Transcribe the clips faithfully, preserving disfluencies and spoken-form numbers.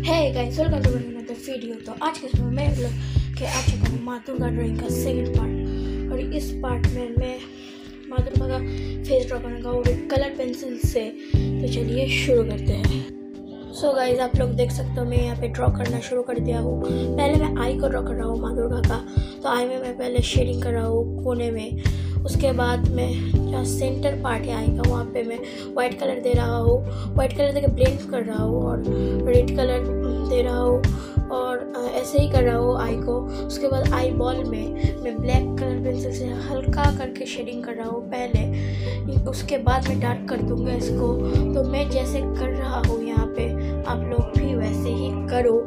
Hey guys, welcome to another video. तो आज के समय मैं लोग के आ चुका हूँ माँ दुर्गा ड्राइंग का सेकंड पार्ट। और इस पार्ट में मैं माँ दुर्गा का फेस ड्रॉ करूँगा और एक कलर पेंसिल से। तो चलिए शुरू करते हैं। सो so गाइस, आप लोग देख सकते हो मैं यहाँ पे ड्रॉ करना शुरू कर दिया हूँ। पहले मैं आई को ड्रॉ कर रहा हूँ माँ दुर्गा का। तो आई में मैं पहले शेडिंग कर रहा हूँ कोने में। उसके बाद मैं जहाँ सेंटर पार्ट है आई का वहाँ पे मैं वाइट कलर दे रहा हूँ। वाइट कलर देके ब्लेंड कर रहा हूँ और रेड कलर दे रहा हूँ और ऐसे ही कर रहा हूँ आई को। उसके बाद आई बॉल में मैं ब्लैक कलर पेंसिल से हल्का करके शेडिंग कर रहा हूँ पहले। उसके बाद मैं डार्क कर दूँगा इसको। तो मैं जैसे कर रहा हूँ यहाँ पे आप लोग भी वैसे ही करो।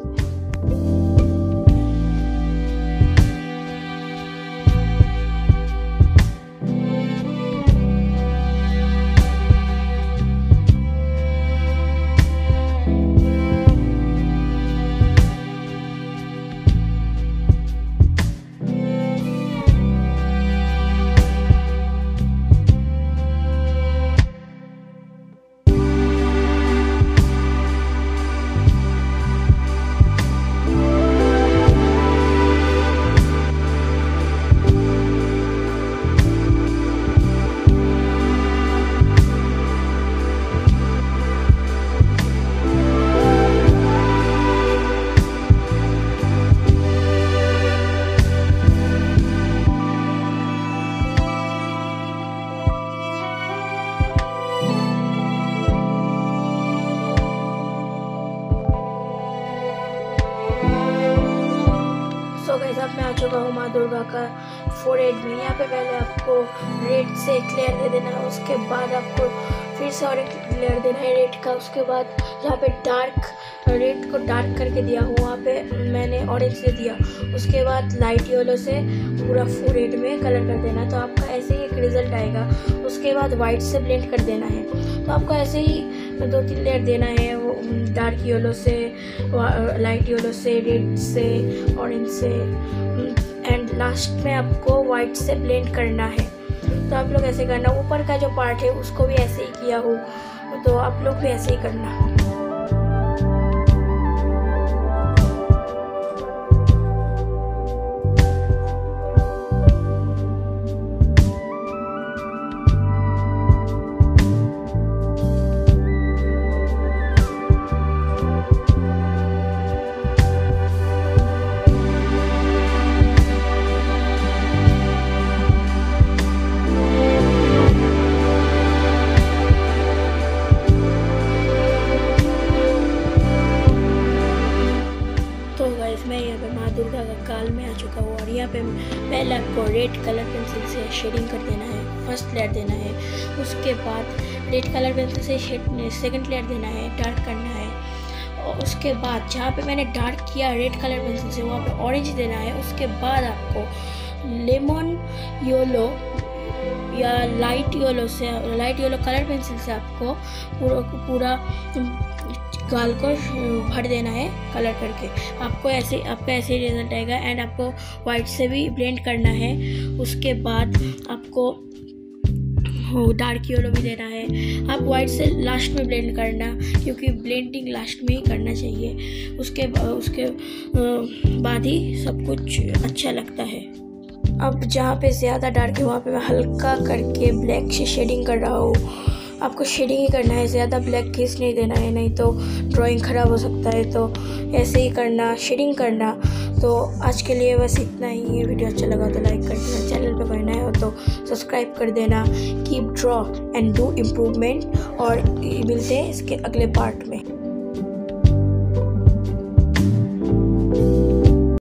सो गाइस, अब मैं आ चुका हूँ माँ दुर्गा का फोरहेड में। यहाँ पे पहले आपको रेड से एक लेयर दे देना है। उसके बाद आपको फिर से और एक लेयर देना है रेड का। उसके बाद जहाँ पे डार्क रेड को डार्क करके दिया हूँ वहाँ पे मैंने ऑरेंज से दिया। उसके बाद लाइट येलो से पूरा फोरहेड में कलर कर देना। तो आपका ऐसे ही एक रिजल्ट आएगा। उसके बाद वाइट से ब्लेंड कर देना है। तो आपको ऐसे ही दो तीन लेयर देना है, वो डार्क येलो से, लाइट येलो से, रेड से, ऑरेंज से एंड लास्ट में आपको वाइट से ब्लेंड करना है। तो आप लोग ऐसे करना। ऊपर का जो पार्ट है उसको भी ऐसे ही किया हो तो आप लोग भी ऐसे ही करना। मैं यहाँ पे माँ दुर्गा का गाल में आ चुका हूँ और यहाँ पे पहले आपको रेड कलर पेंसिल से शेडिंग कर देना है, फर्स्ट लेयर देना है। उसके बाद रेड कलर पेंसिल से सेकंड लेयर देना है, डार्क करना है। और उसके बाद जहाँ पे मैंने डार्क किया रेड कलर पेंसिल से वहाँ पे ऑरेंज देना है। उसके बाद आपको लेमन येलो या लाइट येलो से लाइट येलो कलर पेंसिल से आपको पूरा पूरा गाल को भर देना है कलर करके। आपको ऐसे आपका ऐसे ही रिजल्ट आएगा। एंड आपको वाइट से भी ब्लेंड करना है। उसके बाद आपको डार्क येलो भी देना है। आप वाइट से लास्ट में ब्लेंड करना क्योंकि ब्लेंडिंग लास्ट में ही करना चाहिए। उसके उसके बाद ही सब कुछ अच्छा लगता है। अब जहाँ पे ज़्यादा डार्क है वहाँ पे मैं हल्का करके ब्लैक से शेडिंग कर रहा हूँ। आपको शेडिंग ही करना है, ज़्यादा ब्लैक केस नहीं देना है, नहीं तो ड्राइंग ख़राब हो सकता है। तो ऐसे ही करना, शेडिंग करना। तो आज के लिए बस इतना ही है। वीडियो अच्छा लगा तो लाइक कर देना, चैनल पे कोई नया हो तो सब्सक्राइब कर देना। Keep draw and do improvement. और मिलते हैं इसके अगले पार्ट में।